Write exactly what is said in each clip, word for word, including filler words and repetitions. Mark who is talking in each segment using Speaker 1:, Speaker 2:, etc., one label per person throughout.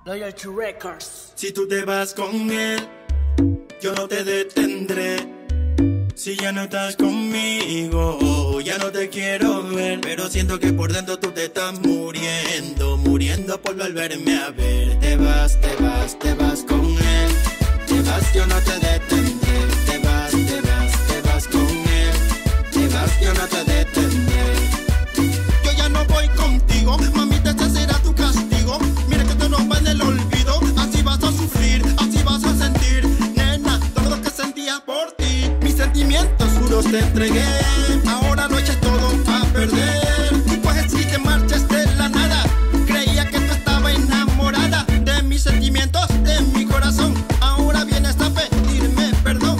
Speaker 1: Loyalty Records.
Speaker 2: Si tú te vas con él, yo no te detendré. Si ya no estás conmigo, ya no te quiero ver. Pero siento que por dentro tú te estás muriendo, muriendo por volverme a ver. Te vas, te vas, te vas con él. Te vas, yo no te detendré. Te vas, te vas, te vas con él. Te vas, yo no te detendré. Yo ya no voy contigo, mamita, ese será tu castigo. Mira que te no va en el olvido. Así vas a sufrir, así vas a sentir, nena, todo lo que sentía por ti. Mis sentimientos puros te entregué. Ahora lo eches todo a perder. Tú coges y te marchas de la nada. Creía que tú estabas enamorada de mis sentimientos, de mi corazón. Ahora vienes a pedirme perdón.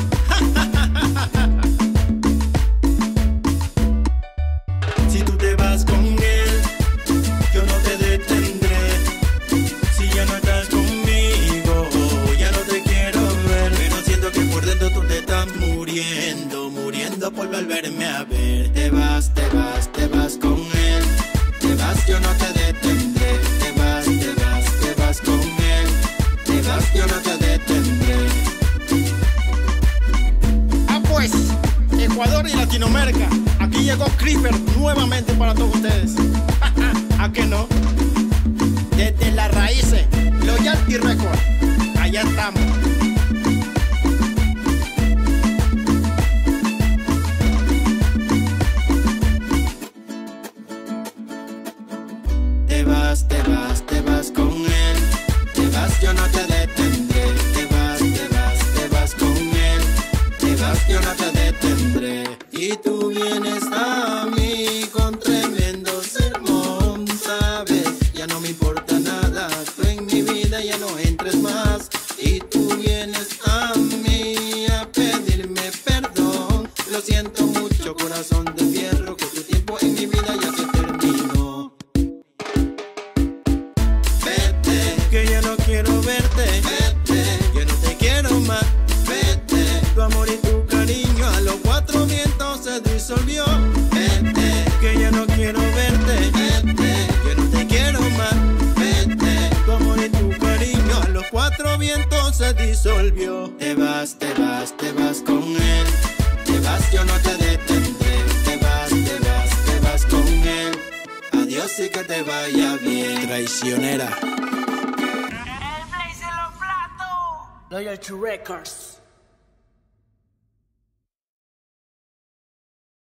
Speaker 2: Si tú te vas con él, yo no te detendré. Si ya no estás conmigo, ya no te quiero ver. Pero siento que por dentro tú te estás muriendo, muriendo por volverme a ver. Te vas, te vas, te vas con él. Te vas, yo no te detendré. Te vas, te vas, te vas con él. Te vas, yo no te detendré.
Speaker 3: Ah pues, Ecuador y Latinoamérica, aquí llegó Creeper nuevamente para todos ustedes. ¿A qué no? Desde las raíces, Loyalty Records, allá estamos.
Speaker 2: Te vas, te vas, te vas con él. Te vas, yo no te detendré. Te vas, te vas, te vas con él. Te vas, yo no te detendré. Y tú vienes a mí con tremendo sermón, ¿sabes? Ya no me importa nada, tú en mi vida ya no entres más. Y tú vienes a mí a pedirme perdón. Lo siento mucho, corazón de fierro, que tu tiempo en mi vida ya se terminó. Vete, que ya no quiero verte. Vete, yo no te quiero más. Vete, tu amor y tu cariño a los cuatro vientos se disolvió. Vete, que ya no quiero verte. Vete, yo no te quiero más. Vete, tu amor y tu cariño a los cuatro vientos se disolvió. Te vas, te vas, te vas con él. Te vas, yo no te detendré. Te vas, te vas, te vas con él. Adiós y que te vaya bien, traicionera.
Speaker 1: Loyalty Records.